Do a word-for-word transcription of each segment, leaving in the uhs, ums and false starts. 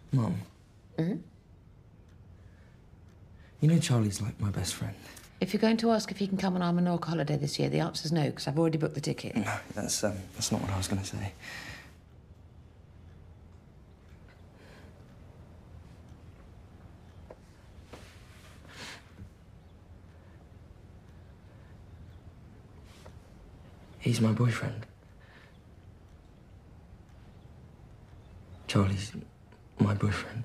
Mum. Hmm? You know Charlie's like my best friend. If you're going to ask if he can come on our Menorca holiday this year, the answer's no, because I've already booked the ticket. No, that's, um, that's not what I was going to say. He's my boyfriend. Charlie's my boyfriend.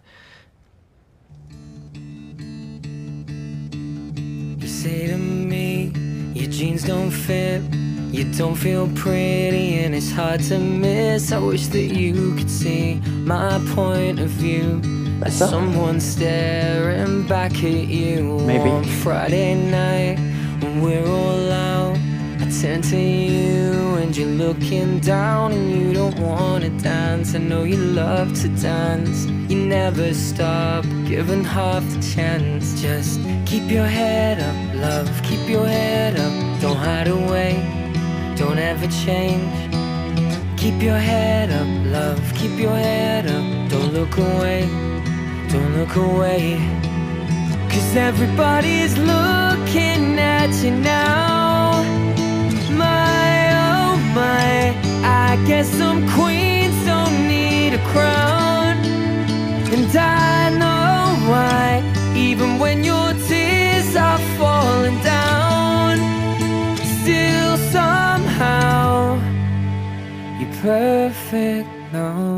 You say to me, your jeans don't fit, you don't feel pretty, and it's hard to miss. I wish that you could see my point of view. As someone staring back at you. Maybe. On Friday night when we're all out, I turn to you and you're looking down and you don't wanna dance. I know you love to dance, you never stop, given half the chance. Just keep your head up, love, keep your head up. Don't hide away, don't ever change. Keep your head up, love, keep your head up. Don't look away, don't look away. Cause everybody's looking at you now. My, oh my, I guess some queens don't need a crown. And I know why, even when your tears are falling down, still somehow you're perfect now.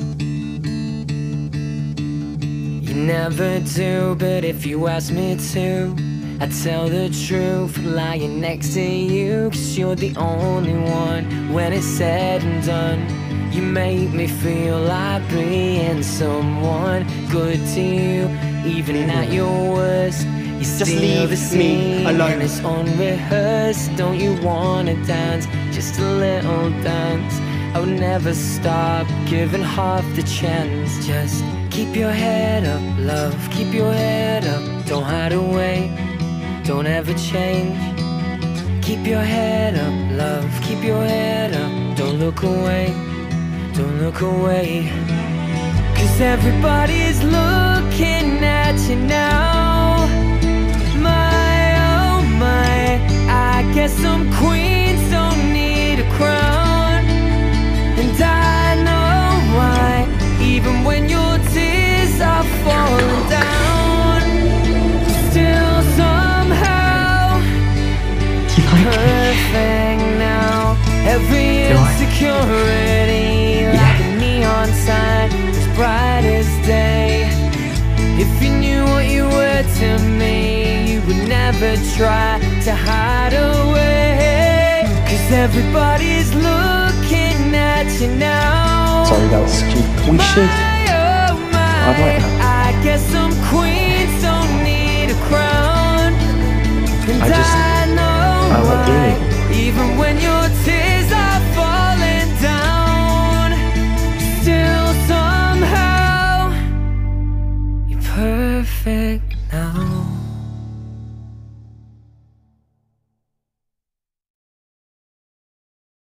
You never do, but if you ask me to, I tell the truth, lying next to you. Cause you're the only one, when it's said and done. You make me feel like being someone good to you. Even at your worst, you Just still leave the scene, me alone. and it's unrehearsed. Don't you wanna dance, just a little dance? I would never stop, given half the chance. Just keep your head up, love, keep your head up. Don't hide away, don't ever change. Keep your head up, love, keep your head up. Don't look away, don't look away. Cause everybody's looking at you now. My, oh my, I guess some queens don't need a crown. And I know why, even when your tears are falling down, still somehow perfect now. Every insecurity like a neon sign, as bright as day. If you knew what you were to me, you would never try to hide away. Cause everybody's looking at you now. Sorry, that was stupid. We should. My, oh my, I'd like that. I guess some queens don't need a crown. And I just- I know I like why, doing even when your tears